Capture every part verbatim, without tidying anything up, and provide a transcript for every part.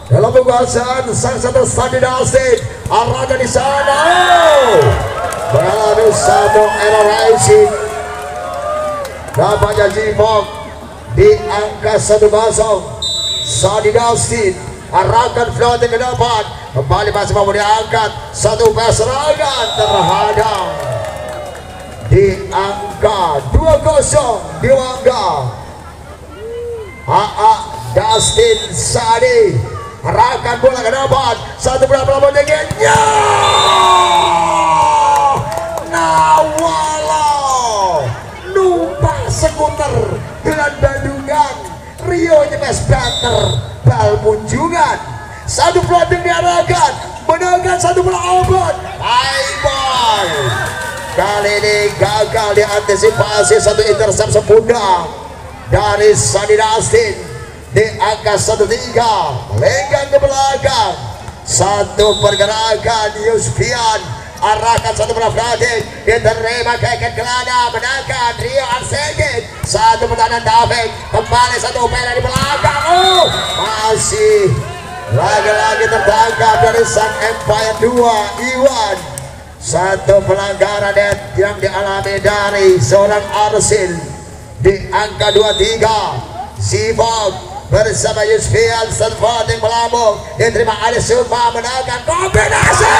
dalam penguasaan sang satu Sandi Dustin, arahnya di sana. Oh, berlalu satu era Rising. Nampaknya Jipok di angka satu kosong. Sandi Dustin arahkan floating ke depan, kembali masih mau diangkat. Satu serangan terhadap di angka dua kosong di Wangga. A A Dustin Sadi arahkan bola ke depan, satu bola bola dengannya. Nawala numpak skuter dengan bandungan, Rio nyemes banter bal munjungan. Satu floating diarahkan, menangkan satu bola obat. Aibon kali ini gagal diantisipasi, satu intercept sepundang dari Sandi Dustin. Di angka satu tiga lenggang ke belakang, satu pergerakan Yusfian arahkan satu bola floating, diterima keket Kelana, menangkan Rio Arsegit. Satu pertahanan David, kembali satu upaya dari belakang. Oh, masih lagi-lagi tertangkap dari sang Empire dua Iwan. Satu pelanggaran yang dialami dari seorang Arsil. Di angka dua tiga Zivog bersama Yusfian Servoting melambung, diterima Ali Sumba, menangkan kombinasi.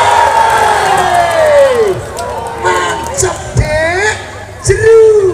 Mantap deh, seru.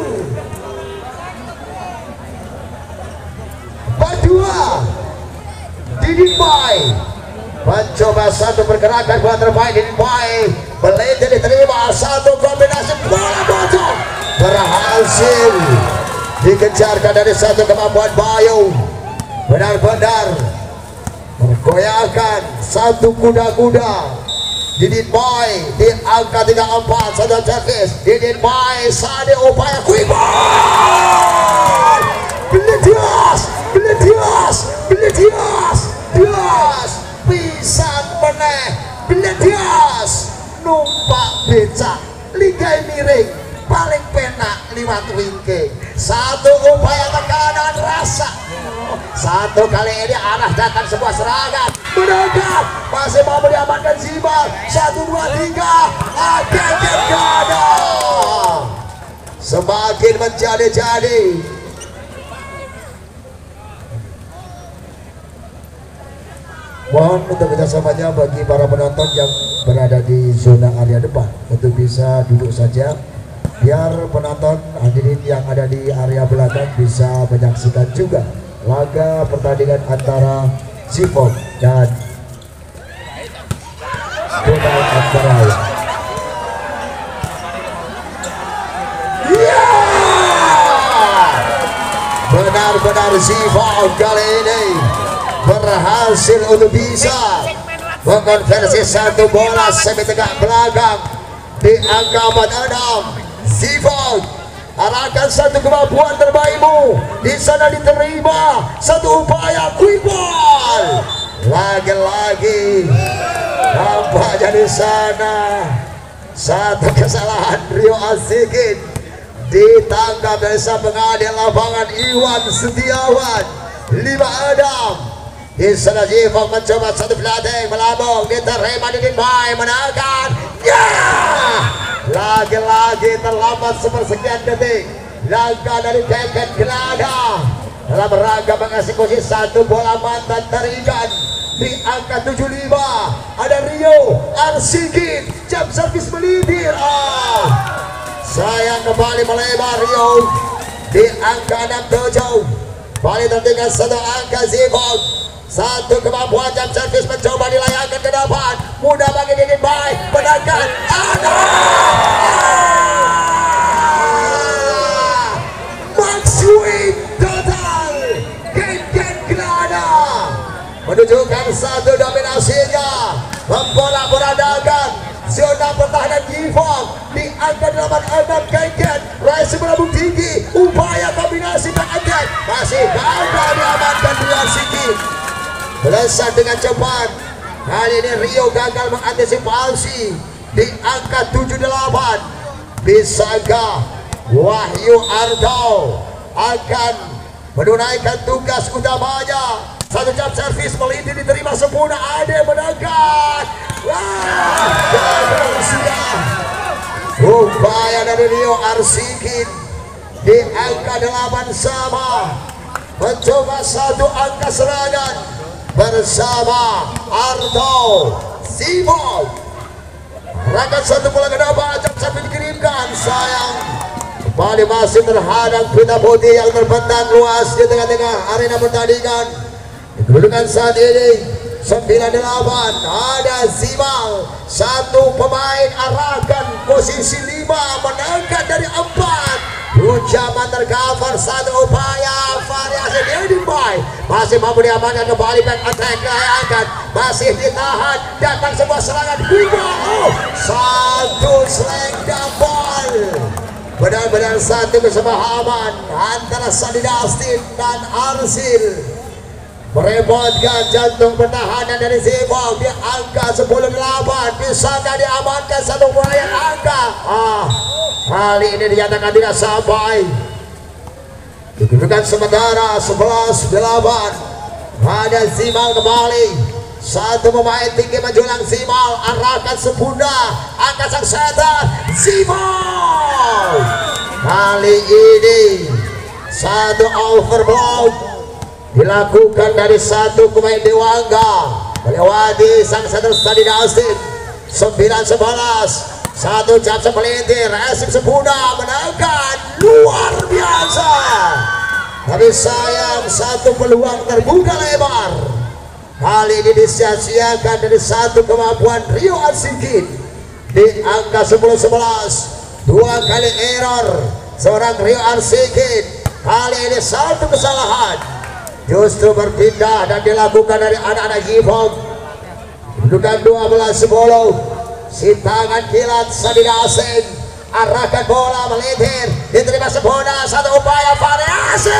Badua Didin Boy mencoba satu pergerakan bola terbaik. Didin Boy Belinda diterima, satu kombinasi bola bocor berhasil dikejarkan dari satu kemampuan Bayu. Benar-benar bergoyahkan satu kuda-kuda. Didin Boy di angka tiga empat, satu servis. Didin Boy Sadi upaya kuibar. Beledias, beledias, beledias, bias pisan meneh. Beledias numpak becak, ligai miring paling penak liwat wingking. Satu upaya tekanan rasa, satu kali ini arah datang sebuah serangan, menangkap, masih mau diamankan Zimbal. Satu dua tiga, akhirnya gada semakin menjadi-jadi. Mohon untuk kerjasamanya bagi para penonton yang berada di zona area depan untuk bisa duduk saja, biar penonton hadirin yang ada di area belakang bisa menyaksikan juga laga pertandingan antara Zivog dan Donald Akbarai. Ya, benar-benar Zivog kali ini berhasil untuk bisa mengonversi satu bola semi tegak belakang di angka empat enam. Zivog arahkan satu kemampuan terbaikmu, di sana diterima, satu upaya quick ball. Lagi-lagi nampaknya di sana satu kesalahan Rio Azikin ditangkap dari sang pengadil lapangan Iwan Setiawan. Lima Adam di sana Zivog mencoba satu floating melambung, diterima Didin Boy, menangkan. Ya, lagi-lagi terlambat sepersekian detik. Langkah dari Keket Gelada dalam rangka mengeksekusi satu bola mantan terikat di angka tujuh lima. Ada Rio Arsigit, jam servis melintir. Ah, sayang kembali melebar Rio di angka enam tujuh. Balik tertinggal satu angka Zivog. Satu kemampuan jam servis mencoba dilayangkan ke depan, mudah bagi Didin Boy, menangkan. Ada Maxwin total. Keket Gelada menunjukkan satu dominasinya, mempola-porandakan zona pertahanan Zivog di angka delapan enam. Keket Raisi melambung tinggi, upaya kombinasi Keket masih gagal diamankan Rio Arsigit. Melesat dengan cepat. Kali ini Rio gagal mengantisipasi di angka tujuh delapan. Bisakah Wahyu Ardo akan menunaikan tugas utamanya? Satu jam servis melintir diterima sempurna. Ada yang menangkan. Wah, gagal sudah. Upaya dari Rio Arsikin di angka delapan sama. Mencoba satu angka serangan bersama Arto Simon. Rakan satu bola ke depan, sampai dikirimkan. Sayang kembali masih terhadap pita putih yang terbentang luas di tengah-tengah arena pertandingan. Kedudukan saat ini sembilan delapan. Ada Zimal, satu pemain arahkan posisi lima, menangkan dari empat. Ucapan tercover, satu upaya variasi Deddy Boy masih mampu diamankan kembali. Back attack diangkat, masih ditahan, datang sebuah serangan Guigo. Oh, satu selenggang ball. Benar-benar satu kesepahaman antara Sandi Dustin dan Arsil, merepotkan jantung pertahanan dari Zibong di angka sepuluh delapan. Bisakah diamankan satu proyek angka? Ah, kali ini dinyatakan tidak sampai. Kedudukan sementara sebelas delapan. Ada Zimal kembali. Satu pemain tinggi menjulang Zimal, arahkan sepunda, angkat sang setan Zimal. Kali ini satu overblock dilakukan dari satu pemain Dewangga melewati sang setan Sandi Dustin. Sembilan sebelas. Satu jam sepelintir, resip sepunda, menangkan luar biasa. Tapi sayang satu peluang terbuka lebar. Kali ini disia-siakan dari satu kemampuan Rio Arsikin di angka sepuluh sebelas. Dua kali error seorang Rio Arsikin. Kali ini satu kesalahan justru berpindah dan dilakukan dari anak-anak Jibong. Kedudukan dua belas sepuluh. Si tangan kilat Sandi Dustin, arahkan bola melintir, diterima sempurna, satu upaya variasi.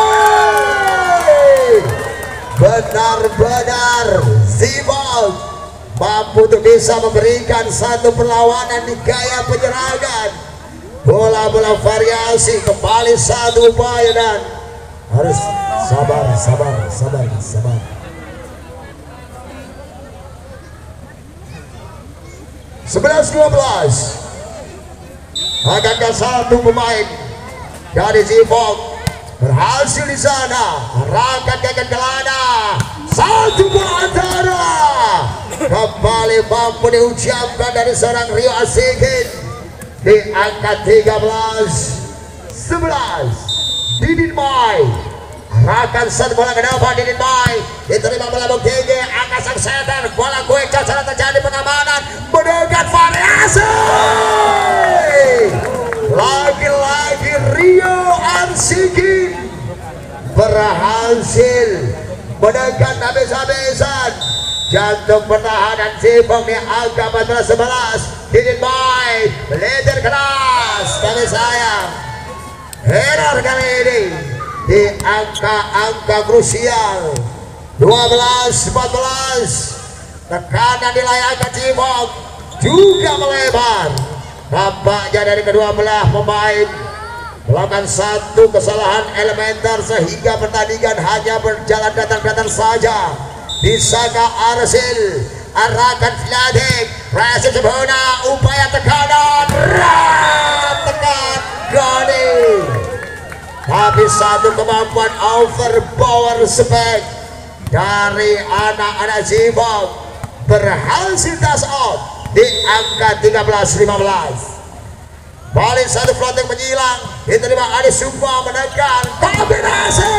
Benar-benar Zibong mampu untuk bisa memberikan satu perlawanan di gaya penyerangan. Bola-bola variasi, kembali satu upaya dan harus sabar, sabar, sabar, sabar. sebelas dua belas. Akankah satu pemain dari Zibong berhasil di sana? Arahkan ke kelana, satu antara kembali mampu diucapkan dari seorang Rio Arsikin di angka tiga belas sebelas. Didin Boy arahkan satu bola ke depan. Didin Boy diterima bola tinggi, angkat sang setan, bola quick shot, sana terjadi pengamanan, mendekat variasi. Lagi-lagi Rio Arsikin berhasil menekan habis-habisan jantung pertahanan Zibong di angka empat belas sebelas. Didin Boy melintir keras, tapi sayang error kali ini di angka-angka krusial. Dua belas empat belas. Tekanan di layar Zibong juga melebar. Nampaknya dari kedua belah pemain melakukan satu kesalahan elementer sehingga pertandingan hanya berjalan datar-datar saja. Bisakah Arsil arahkan Vladik, resip sempurna, upaya tekanan, tekan Goni. Tapi satu kemampuan overpower spek dari anak-anak Zibong berhasil touch out di angka tiga belas lima belas. Balik satu floating menyilang, diterima Adi Sumba, menekan kombinasi.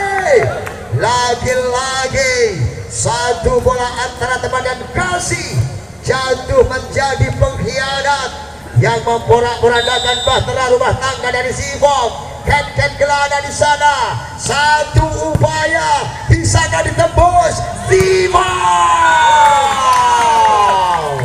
Lagi-lagi satu bola antara teman dan kasih jatuh menjadi pengkhianat yang memporak-porandakan bahtera rumah tangga dari Zibong. Ken-ken gelana di sana, satu upaya bisakah ditembus Zibong.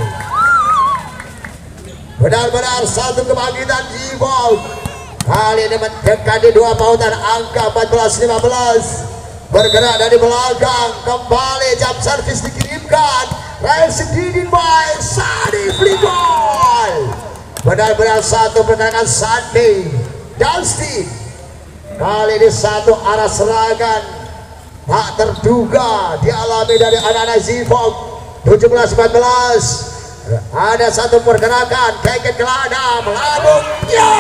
Benar-benar satu kebangkitan Zibong. Kali ini mendekati dua pautan angka empat belas lima belas. Bergerak dari belakang, kembali jam servis dikirimkan. Resip Didin Boy, Sandi Fligol. Benar-benar satu pergerakan Sandi Dustin. Kali ini satu arah serangan tak terduga dialami dari anak-anak Zivok. Tujuh belas empat belas ada satu pergerakan keket kelana melambung ya,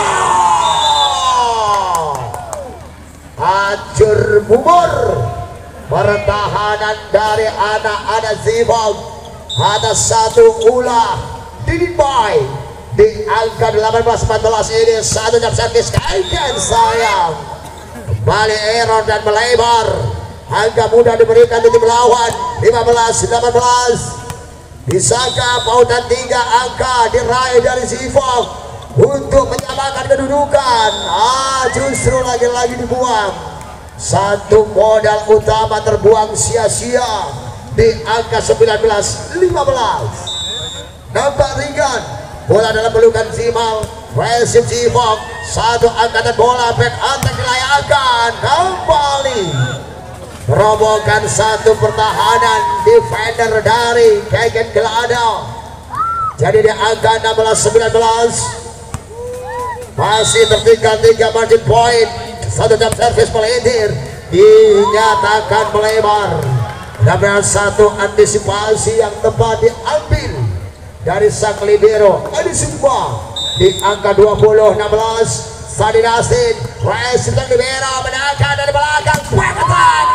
hancur bubur pertahanan dari anak-anak Zivok. Ada satu ulah Didinboy di angka delapan belas empat belas ini. Satu jam servis kaitan sayang kembali error dan melebar. Angka mudah diberikan di tim lawan. Lima belas delapan belas. Bisakah pautan tiga angka diraih dari Zivok untuk menyamakan kedudukan? Ah, justru lagi-lagi dibuang. Satu modal utama terbuang sia-sia di angka sembilan belas lima belas. Nampak ringan bola dalam pelukan Zimal. Resip Zivok, satu angkatan bola back attack dilayangkan kembali merobohkan satu pertahanan defender dari Keket Gelada. Jadi di angka enam belas sembilan belas masih tertinggal tiga margin point. Satu jam servis melintir dinyatakan melebar. Ada satu antisipasi yang tepat diambil dari sang libero Adi Sumba di angka dua puluh enam belas. Sadi Nasin resip sang libero menangkan dari belakang peketan,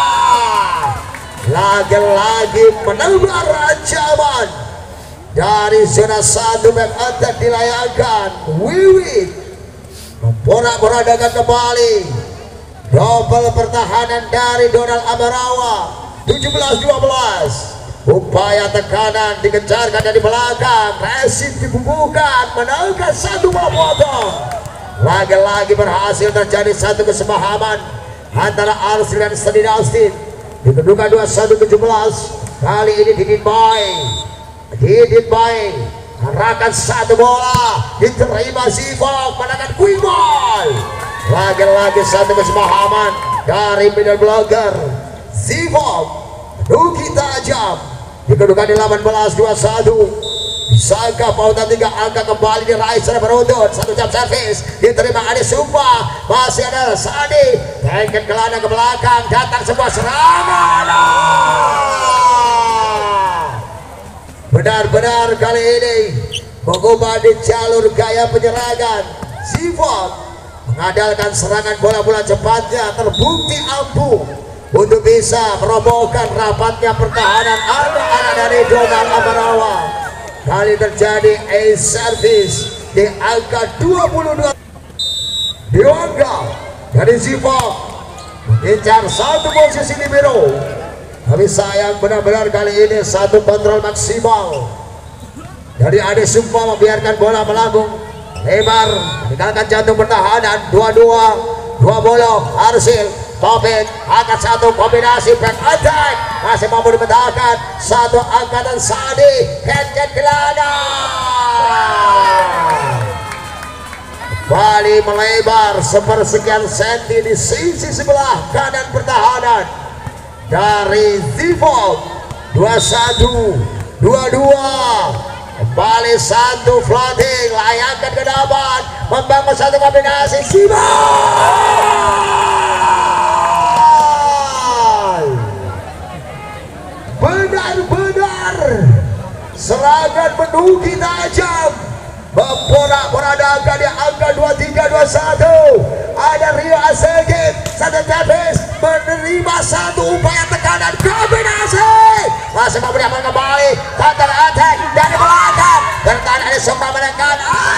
lagi-lagi menebar ancaman dari zona satu. Back attack dilayangkan Wiwit memporak-porandakan kembali double pertahanan dari Donald Amarawa. Tujuh belas dua belas. Upaya tekanan dikejarkan dari belakang, resip dibubuhkan, menangkan satu bola potong. Lagi-lagi berhasil terjadi satu kesepahaman antara Arsil dan Sadi Austin di kedudukan dua puluh satu tujuh belas. Kali ini Didinboy Didinboy arahkan satu bola, diterima Zivok, menangkan Queen Ball. Lagi-lagi satu kesepahaman dari middle blocker Zivok. Duki tajam di kedudukan delapan belas dua puluh satu. Bisakah pautan tiga angka kembali diraih secara beruntun? Satu jam servis diterima Adi Sumba, masih ada Sadi. Keket Gelana ke belakang, datang sebuah serangan. Benar-benar kali ini mengubah di jalur gaya penyerangan. Zivok mengandalkan serangan bola-bola cepatnya terbukti ampuh untuk bisa merobohkan rapatnya pertahanan anak-anak dari Donald Amarawa. Kali terjadi a service di angka dua puluh dua. Dianggap dari Zivok mengincar satu posisi libero, tapi sayang benar-benar kali ini satu kontrol maksimal dari Adi Sumba membiarkan bola melambung lebar, meninggalkan jantung pertahanan. Dua dua dua bola Arsil Topik angkat satu kombinasi back attack, masih mampu dipecahkan satu angkatan Sadi. Keket Gelana kembali melebar sepersekian senti di sisi sebelah kanan pertahanan dari Zivok. Dua satu dua dua kembali satu floating, layangkan ke depan, membangun satu kombinasi Zivok. Benar-benar serangan menuki tajam, memporak-porandakan di angka dua tiga dua satu. Ada Rio Asegit, satu tapis menerima satu upaya tekanan kombinasi, masih mampu diamankan kembali counter attack dari belakang, bertahan ada semua menekan.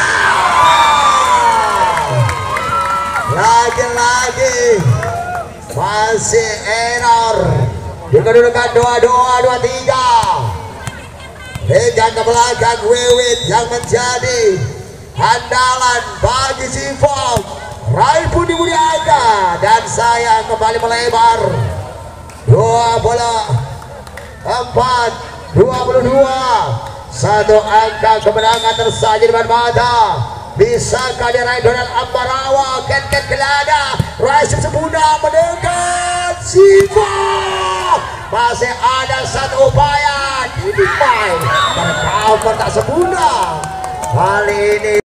Lagi-lagi masih error di kedudukan dua dua dua tiga. Pegang ke belakang Wiwit yang menjadi andalan bagi Zivok. Raih pun dimuliakan dan sayang kembali melebar. Dua bola empat dua puluh dua. Satu angka kemenangan tersaji di depan mata. Bisakah diraih Donald Amarawa? Keket Gelana Rasim Sempurna mendekat Zivok. Masih ada satu upaya Didinboy, tercover tak sempurna kali ini.